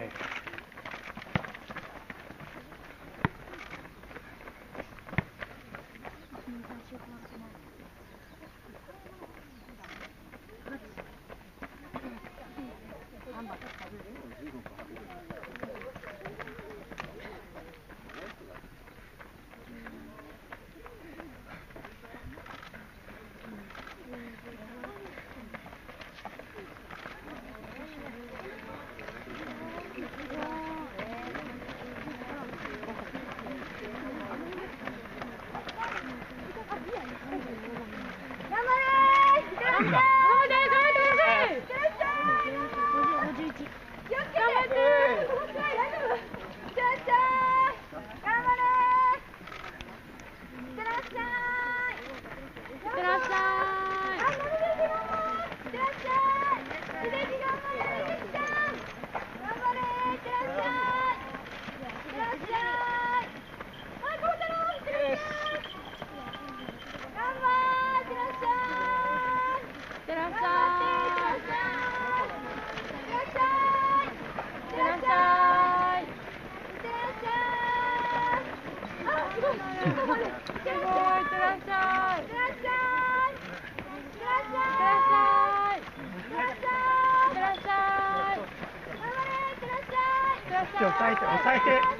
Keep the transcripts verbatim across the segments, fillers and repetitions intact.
抑えて抑えて。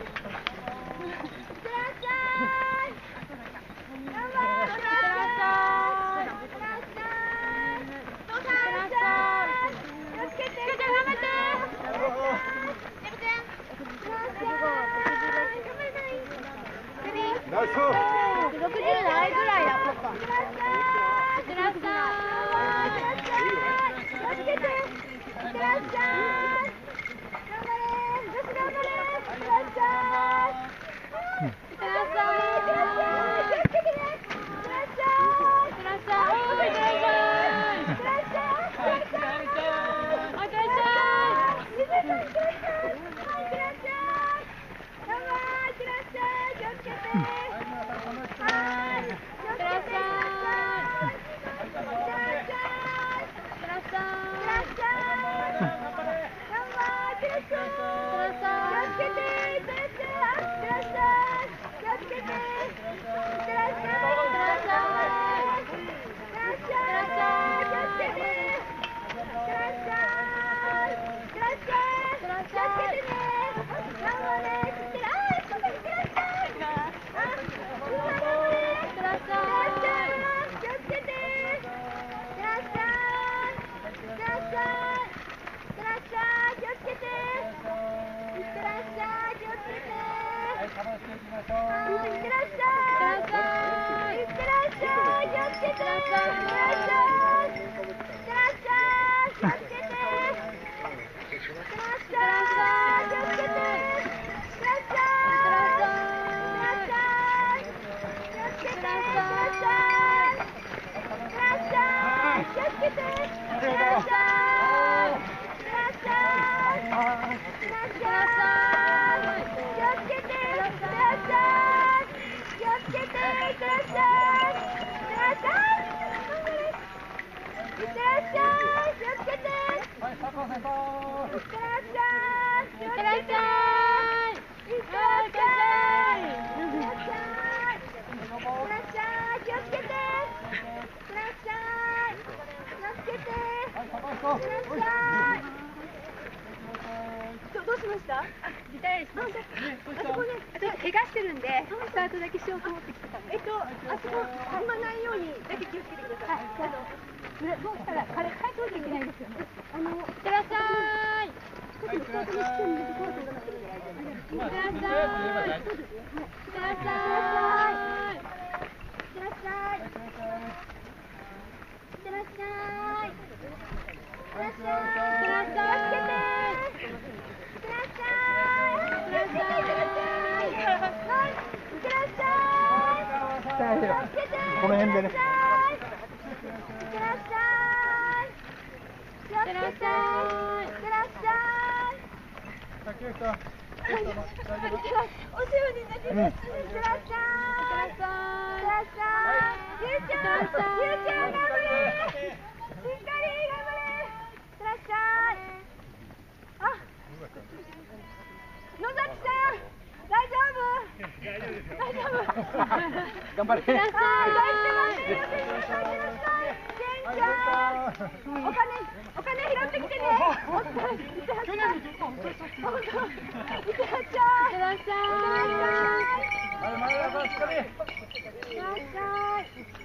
ろくじゅう代ぐらいだ、パパ。どうしました？リタイアしました。あそこね、怪我してるんで、スタートだけしようと思ってきてたんで。えっと、あそこ踏まないようにだけ気をつけてください。はい。あの、どうしたら、あれ、変えといていけないですよね。あの、いってらっしゃい。ちょっとスタートの地点に出てこようと思ってるんで。いってらっしゃい。いってらっしゃい。いってらっしゃい。いってらっしゃい。いってらっしゃい。いってらっしゃい。 この辺でね。 野崎さん、大丈夫？大丈夫？ 頑張れ。 あー、大丈夫。ケンちゃん、お金、お金拾ってきてね。去年の結婚。いってらっしゃい。いってらっしゃい。 はい、前田さん、しっかり。 いってらっしゃい。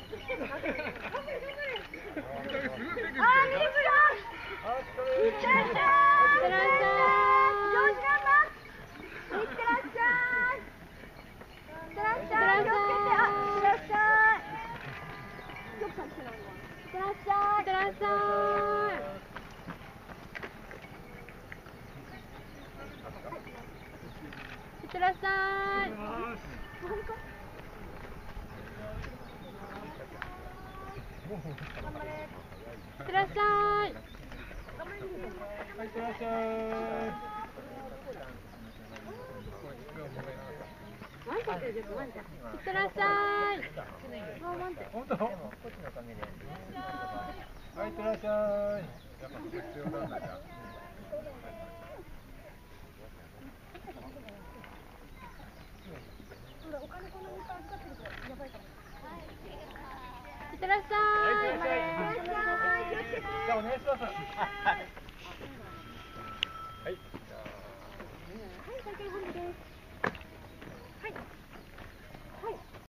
あー、ミルクよ。いってらっしゃい。いってらっしゃい。上手頑張っ。いってらっしゃい。いってらっしゃい。気をつけて。あ、いってらっしゃい。よくさん来てないわ。いってらっしゃい。いってらっしゃい。いってらっしゃい。頑張れ。いってらっしゃい。 はい、いってらっしゃい。 ワンちゃんって言うワンちゃん。いってらっしゃい。もうワンちゃん。 本当？はい、いってらっしゃい。やっぱ必要なんだじゃん。 お金こんなにいっぱい使ってるとやばいかも。いってらっしゃい。 はい、いってらっしゃい。じゃあお願いします。